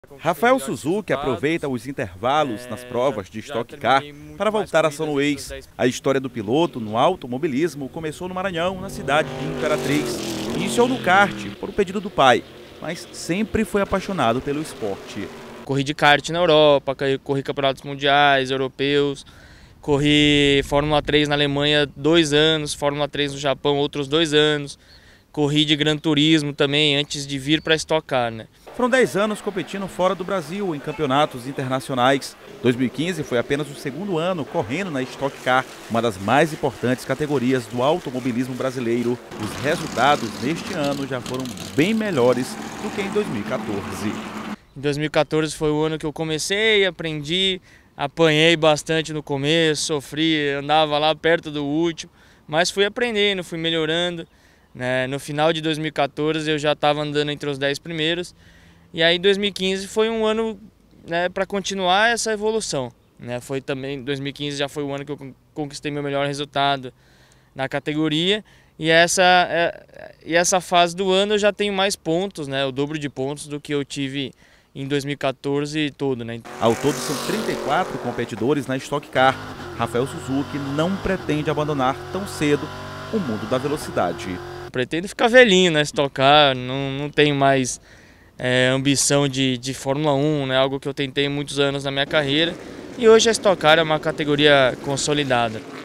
Rafael Suzuki aproveita os intervalos nas provas de Stock Car para voltar a São Luís. A história do piloto no automobilismo começou no Maranhão, na cidade de Imperatriz. Iniciou no kart, por pedido do pai, mas sempre foi apaixonado pelo esporte. Corri de kart na Europa, corri campeonatos mundiais, europeus, corri Fórmula 3 na Alemanha 2 anos, Fórmula 3 no Japão outros 2 anos. Corri de Gran Turismo também, antes de vir para Stock Car, né? Foram 10 anos competindo fora do Brasil, em campeonatos internacionais. 2015 foi apenas o segundo ano correndo na Stock Car, uma das mais importantes categorias do automobilismo brasileiro. Os resultados neste ano já foram bem melhores do que em 2014. Em 2014 foi o ano que eu comecei, aprendi, apanhei bastante no começo, sofri, andava lá perto do último, mas fui aprendendo, fui melhorando. No final de 2014 eu já estava andando entre os 10 primeiros, e aí 2015 foi um ano, para continuar essa evolução. Foi também 2015 já foi o ano que eu conquistei meu melhor resultado na categoria, e essa fase do ano eu já tenho mais pontos, o dobro de pontos do que eu tive em 2014 todo. Ao todo são 34 competidores na Stock Car. Rafael Suzuki não pretende abandonar tão cedo o mundo da velocidade. Pretendo ficar velhinho na Stock Car, não tenho mais ambição de Fórmula 1, algo que eu tentei muitos anos na minha carreira. E hoje a Stock Car é uma categoria consolidada.